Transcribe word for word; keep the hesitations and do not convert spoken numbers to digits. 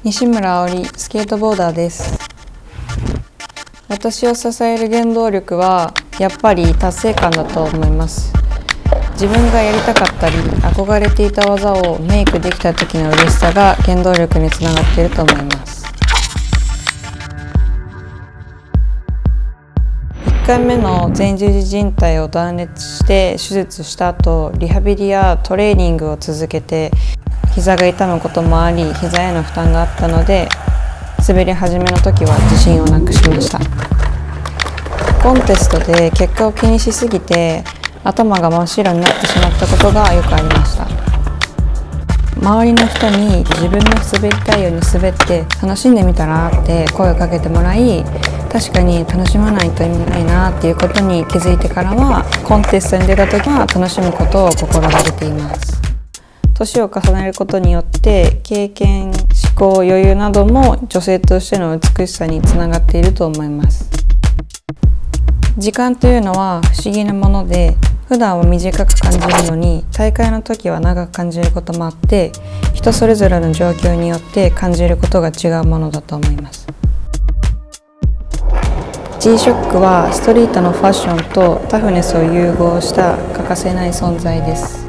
西村葵、スケートボーダーです。私を支える原動力はやっぱり達成感だと思います。自分がやりたかったり憧れていた技をメイクできた時の嬉しさが原動力につながっていると思います。いっかいめの前十字靭帯を断裂して手術した後、リハビリやトレーニングを続けて膝が痛むこともあり、膝への負担があったので、滑り始めの時は自信をなくしました。コンテストで結果を気にしすぎて頭が真っ白になってしまったことがよくありました。周りの人に自分の滑りたいように滑って楽しんでみたらって声をかけてもらい、確かに楽しまないと意味ないなっていうことに気づいてからは、コンテストに出た時は楽しむことを心がけています。年を重ねることによって経験、思考、余裕なども女性としての美しさにつながっていると思います。時間というのは不思議なもので、普段は短く感じるのに大会の時は長く感じることもあって、人それぞれの状況によって感じることが違うものだと思います。 G ショックはストリートのファッションとタフネスを融合した欠かせない存在です。